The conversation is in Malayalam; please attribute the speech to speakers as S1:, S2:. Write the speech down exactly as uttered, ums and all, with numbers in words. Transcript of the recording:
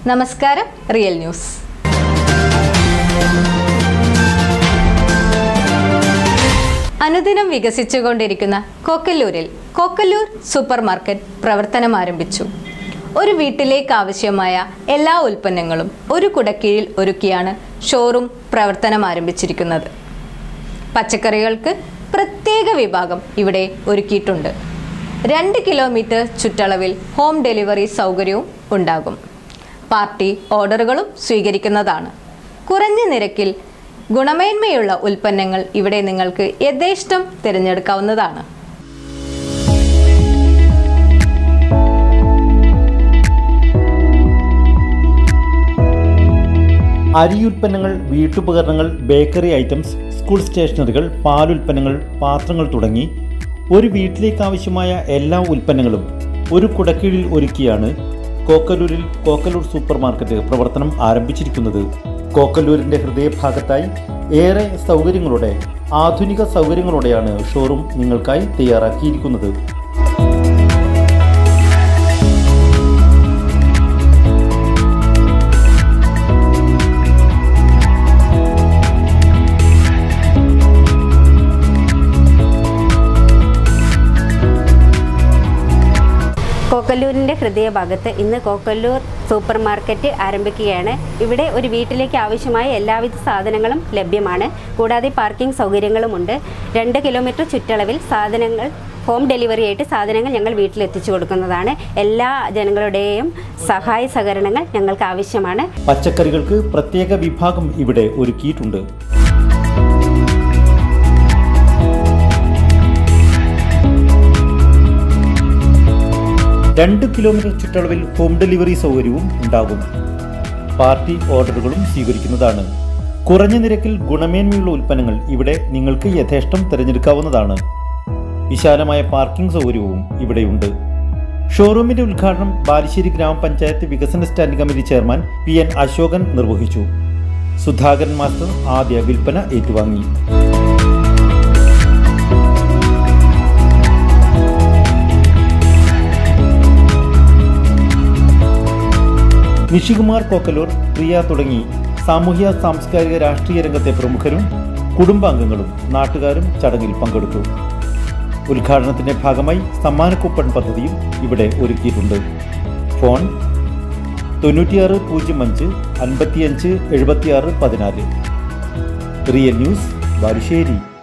S1: നമസ്കാരം, റിയൽ ന്യൂസ്. അനുദിനം വികസിച്ചുകൊണ്ടിരിക്കുന്ന കോക്കല്ലൂരിൽ കോക്കല്ലൂർ സൂപ്പർ മാർക്കറ്റ് പ്രവർത്തനം ആരംഭിച്ചു. ഒരു വീട്ടിലേക്ക് ആവശ്യമായ എല്ലാ ഉൽപ്പന്നങ്ങളും ഒരു കുടക്കീഴിൽ ഒരുക്കിയാണ് ഷോറൂം പ്രവർത്തനം ആരംഭിച്ചിരിക്കുന്നത്. പച്ചക്കറികൾക്ക് പ്രത്യേക വിഭാഗം ഇവിടെ ഒരുക്കിയിട്ടുണ്ട്. രണ്ട് കിലോമീറ്റർ ചുറ്റളവിൽ ഹോം ഡെലിവറി സൗകര്യവും ഉണ്ടാകും. പാർട്ടി ഓർഡറുകളും സ്വീകരിക്കുന്നതാണ്. കുറഞ്ഞ നിരക്കിൽ ഗുണമേന്മയുള്ള ഉൽപ്പന്നങ്ങൾ ഇവിടെ നിങ്ങൾക്ക് യഥേഷ്ടം തിരഞ്ഞെടുക്കാവുന്നതാണ്.
S2: അരിയുൽപ്പന്നങ്ങൾ, വീട്ടുപകരണങ്ങൾ, ബേക്കറി ഐറ്റംസ്, സ്കൂൾ സ്റ്റേഷനറികൾ, പാലുൽപ്പന്നങ്ങൾ, പാത്രങ്ങൾ തുടങ്ങി ഒരു വീട്ടിലേക്ക് ആവശ്യമായ എല്ലാ ഉൽപ്പന്നങ്ങളും ഒരു കുടക്കീഴിൽ ഒരുക്കിയാണ് കോക്കല്ലൂരിൽ കോക്കല്ലൂർ സൂപ്പർ മാർക്കറ്റ് പ്രവർത്തനം ആരംഭിച്ചിരിക്കുന്നത്. കോക്കല്ലൂരിൻ്റെ ഹൃദയഭാഗത്തായി ഏറെ സൗകര്യങ്ങളോടെ, ആധുനിക സൗകര്യങ്ങളോടെയാണ് ഷോറൂം നിങ്ങൾക്കായി തയ്യാറാക്കിയിരിക്കുന്നത്.
S3: കോക്കല്ലൂരിൻ്റെ ഹൃദയഭാഗത്ത് ഇന്ന് കോക്കല്ലൂർ സൂപ്പർ മാർക്കറ്റ് ആരംഭിക്കുകയാണ്. ഇവിടെ ഒരു വീട്ടിലേക്ക് ആവശ്യമായ എല്ലാവിധ സാധനങ്ങളും ലഭ്യമാണ്. കൂടാതെ പാർക്കിംഗ് സൗകര്യങ്ങളുമുണ്ട്. രണ്ട് കിലോമീറ്റർ ചുറ്റളവിൽ സാധനങ്ങൾ ഹോം ഡെലിവറി ആയിട്ട് സാധനങ്ങൾ ഞങ്ങൾ വീട്ടിലെത്തിച്ചു കൊടുക്കുന്നതാണ്. എല്ലാ ജനങ്ങളുടെയും സഹായ സഹകരണങ്ങൾ ഞങ്ങൾക്ക് ആവശ്യമാണ്.
S2: പച്ചക്കറികൾക്ക് പ്രത്യേക വിഭാഗം ഇവിടെ ഒരുക്കിയിട്ടുണ്ട്. രണ്ട് കിലോമീറ്റർ ചുറ്റളവിൽ ഹോം ഡെലിവറി സൗകര്യവും ഉണ്ടാകും. പാർട്ടി ഓർഡറുകളും സ്വീകരിക്കുന്നതാണ്. കുറഞ്ഞ നിരക്കിൽ ഗുണമേന്മയുള്ള ഉൽപ്പന്നങ്ങൾ ഇവിടെ നിങ്ങൾക്ക് യഥേഷ്ടം തിരഞ്ഞെടുക്കാവുന്നതാണ്. വിശാലമായ പാർക്കിംഗ് സൗകര്യവും ഇവിടെയുണ്ട്. ഷോറൂമിന്റെ ഉദ്ഘാടനം ബാലുശ്ശേരി ഗ്രാമപഞ്ചായത്ത് വികസന standing committee chairman P N Ashokan നിർവഹിച്ചു. സുധാകരൻ മാസ്റ്റർ ആദ്യ വിൽപ്പന ഏറ്റുവാങ്ങി. നിഷികുമാർ കോക്കല്ലൂർ, പ്രിയ തുടങ്ങി സാമൂഹ്യ സാംസ്കാരിക രാഷ്ട്രീയ രംഗത്തെ പ്രമുഖരും കുടുംബാംഗങ്ങളും നാട്ടുകാരും ചടങ്ങിൽ പങ്കെടുത്തു. ഉദ്ഘാടനത്തിന്റെ ഭാഗമായി സമ്മാന കൂപ്പൺ പദ്ധതിയും ഇവിടെ ഒരുക്കിയിട്ടുണ്ട്. ഫോൺ തൊണ്ണൂറ്റിയാറ് പൂജ്യം അഞ്ച് അൻപത്തിയഞ്ച് എഴുപത്തിയാറ് പതിനാല്. Real news, Balussery.